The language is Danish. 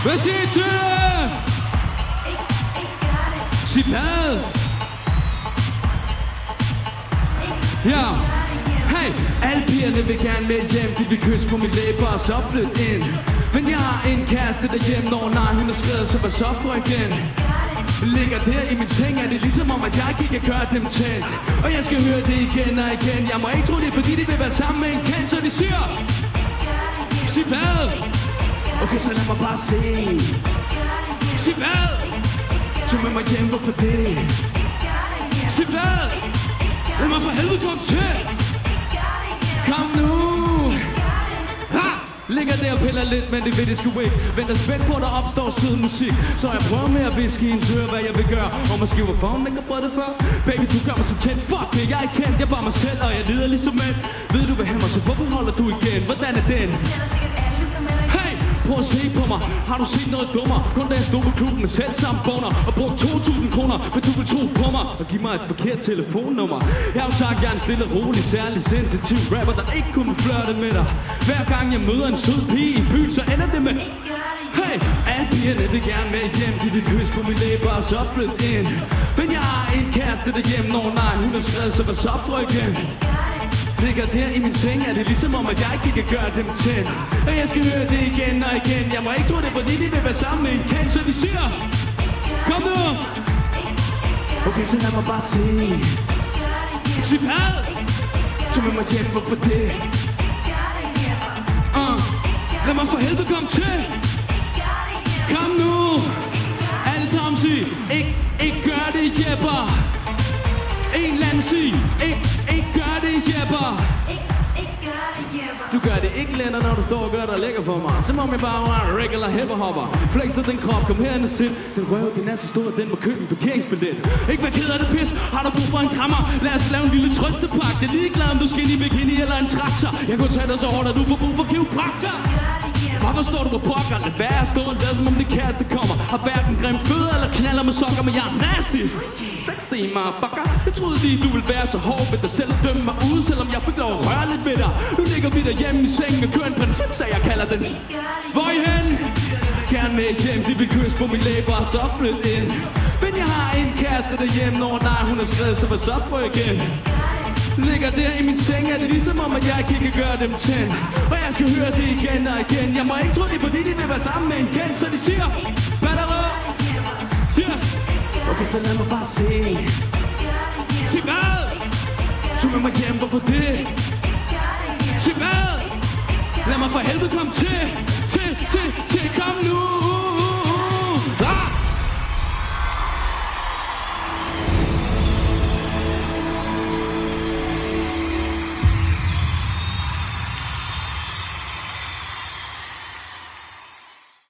Hvad siger I til det? Sig hvad? Ja. Hey, alle pigerne vil gerne med hjem. De vil kysse på mit læber og så flytte ind. Men jeg har en kæreste derhjemme, når nej, hun er skrevet, så hvad så frøken? Ligger der i min seng, er det ligesom om, at jeg ikke kan gøre dem tændt. Og jeg skal høre det igen og igen. Jeg må ikke tro det, fordi de vil være sammen med en kendt, så de siger. Sig hvad? Okay, så lad mig bare se. Sig hvad? Tog med mig hjem, hvorfor det? Sig hvad? Lad mig for helvede komme til. Kom nu. Ligger der og piller lidt, men det ved det sgu ikke. Venter spændt på, der opstår sød musik. Så jeg prøver med at viske i en høre, hvad jeg vil gøre. Og måske hvor fanden ikke har prøvet det før. Baby, du gør mig så tæt. Fuck det, jeg er ikke kendt. Jeg er bare mig selv, og jeg lider ligesom mænd. Ved du vil have mig, så hvorfor holder du igen? Hvordan er den? Hey, prøv at se på mig. Har du set noget dummer? Kun da jeg stod på klubben med selv samme boner og brugte 2.000 kroner, for du vil tro på mig og give mig et forkert telefonnummer. Jeg har jo sagt, jeg er en stille, rolig, særlig sensitiv rapper, der ikke kunne flirte med dig. Hver gang jeg møder en sød pige i byen, så ender det med hey, alle pigerne vil gerne med hjem. De vil kysse på min læber og så flytte ind. Men jeg har en kæreste derhjemme, når nej, hun er skrevet, så hvad så frøken? Ligger der i min seng, er det ligesom om, at jeg ikke kan gøre dem tændt. Og jeg skal høre det igen og igen. Jeg må ikke tro det, fordi de vil være sammen med en kendt, så de siger. Kom nu. Okay, så lad mig bare se. Sig hvad? Så med mig hjem, hvorfor det? Lad mig for helvede komme til. Kom nu. Alle sammen sig. Ikke gør det, Jepper. En eller anden sig. Ikke gør det, Jepper. Du gør det ikke lænder, når du står og gør dig lækker for mig. Som om jeg bare var en regular hipperhopper. Flexer den krop, kom herhen og sit. Den røv, den er så stor, den må købe en parkeringsbillet. Ikke vær ked af det pis, har du brug for en krammer? Lad os lave en lille trøstepakke. Det er ligeglad, om du skal ind i bikini eller en traktor. Jeg kunne tage dig så hårdt, at du får brug for kiropraktor. Hvorfor står du på pokker? Lad være at stå og lade som om det kæreste kommer. Har hverken grimt fødder eller knaller med sokker, men jeg er nasty. Sexy motherfucker. Jeg troede lige du ville være så hård ved dig selv og dømme mig ud, selvom jeg fik lov at røre lidt ved dig. Nu ligger vi derhjemme i sengen og kører en principsag, jeg kalder den. Hvor I hen? Gerne med hjem, de vil kysse på min læber og så flytte ind. Men jeg har en kæreste derhjemme, når nej, hun er skrevet, så hvad så frøken? Ligger der i min seng, er det ligesom om, at jeg ikke kan gøre dem tændt. Og jeg skal høre det igen og igen. Jeg må ikke tro det, fordi de vil være sammen med en kendt, så de siger Batterø. Siger okay, så lad mig bare se. Sig hvad? Så med mig hjem, hvorfor det? Sig hvad? Lad mig for helvede komme til. Kom nu.